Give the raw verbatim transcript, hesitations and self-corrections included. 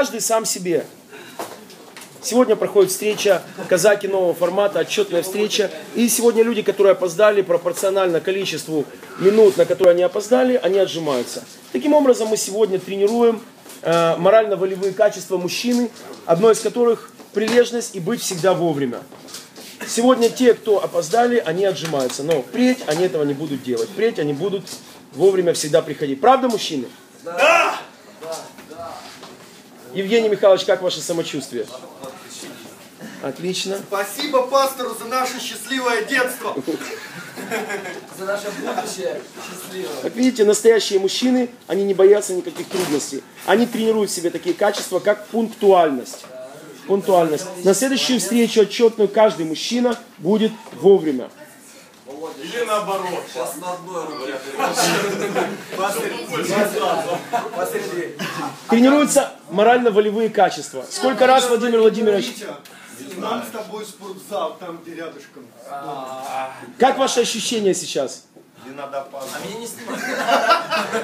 Каждый сам себе. Сегодня проходит встреча казаки нового формата, отчетная встреча. И сегодня люди, которые опоздали, пропорционально количеству минут, на которые они опоздали, они отжимаются. Таким образом, мы сегодня тренируем э, морально-волевые качества мужчины, одно из которых прилежность и быть всегда вовремя. Сегодня те, кто опоздали, они отжимаются. Но впредь они этого не будут делать. Впредь они будут вовремя всегда приходить. Правда, мужчины? Да! Евгений Михайлович, как ваше самочувствие? Отлично. Спасибо пастору за наше счастливое детство. За наше будущее счастливое. Как видите, настоящие мужчины, они не боятся никаких трудностей. Они тренируют в себе такие качества, как пунктуальность. Пунктуальность. На следующую встречу отчетную каждый мужчина будет вовремя. Или наоборот. Сейчас на одной руке. Тренируются морально-волевые качества. Сколько раз, Владимир Владимирович? Нам с тобой спортзал, там где рядышком. Как ваши ощущения сейчас? Не надо опаздывать. А меня не снимают.